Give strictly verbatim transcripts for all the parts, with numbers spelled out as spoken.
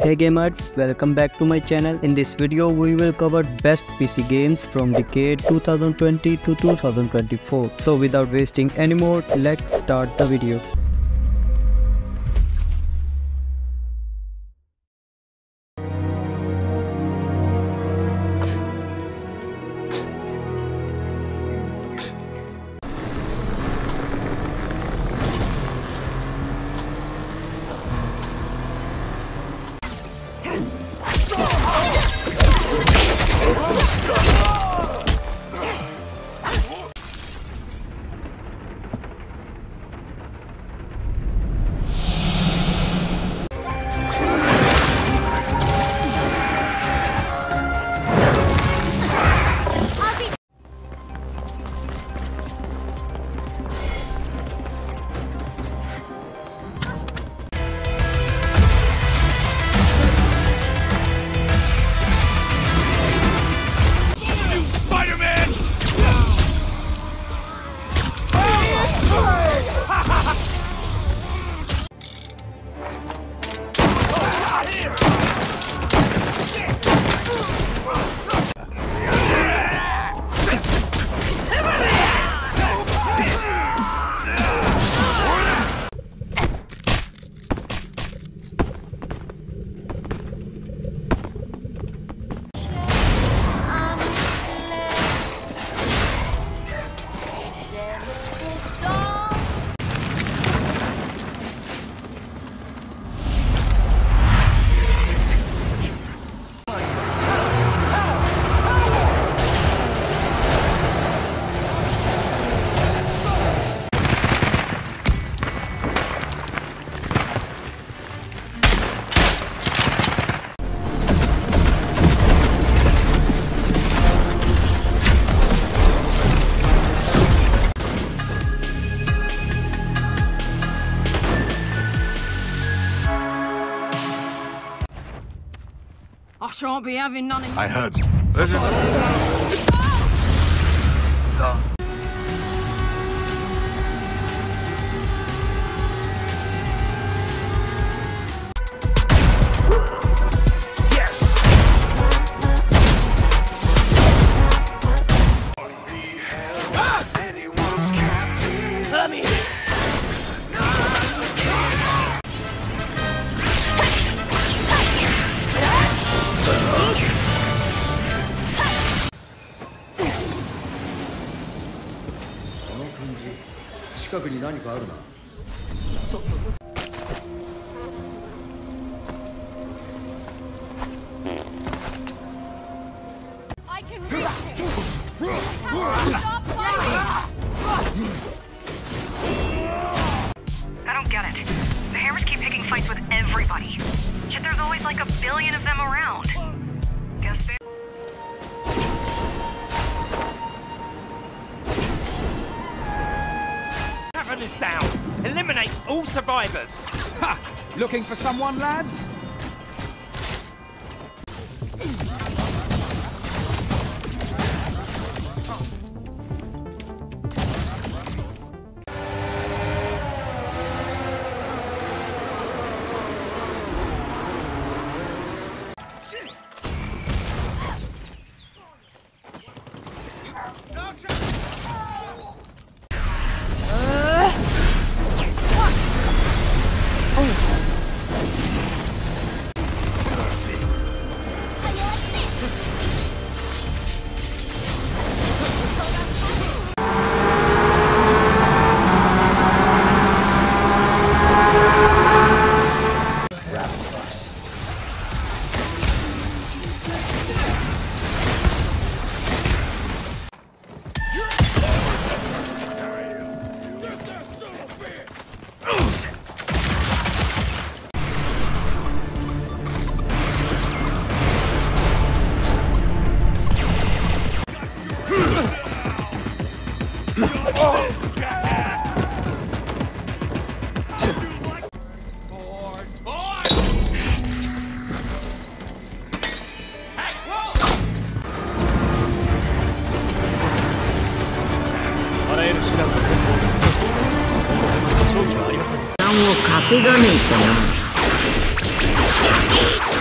Hey gamers, welcome back to my channel. In this video we will cover best P C games from decade two thousand twenty to two thousand twenty-four. So without wasting any more, let's start the video. I shan't be having none of you. I heard. Yes. Let me. I can reach him. Stop fighting. I don't get it. The Hammers keep picking fights with everybody. Yet there's always like a billion of them around. Guess they Cavern is down. Eliminate all survivors. Ha! Looking for someone, lads? Não, o 稼がねえとな。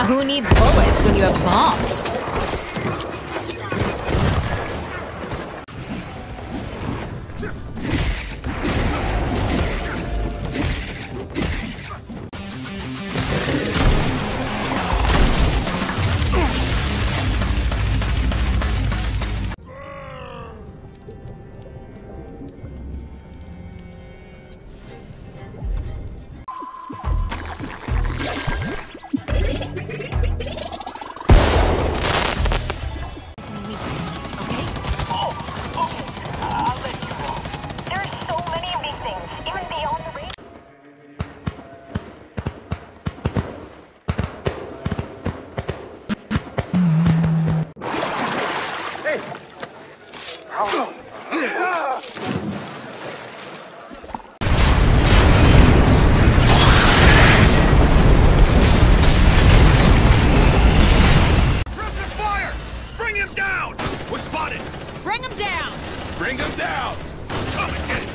Who needs bullets when you have bombs? Bring him down! Bring them down! Come and get it!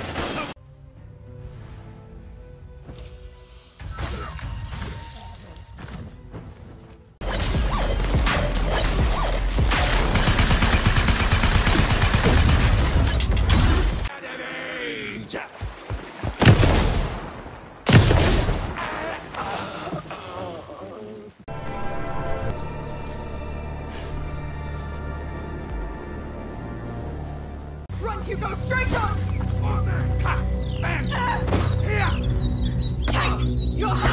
Run, Hugo! Straight up! Ha! Bam! Here! Take your hand!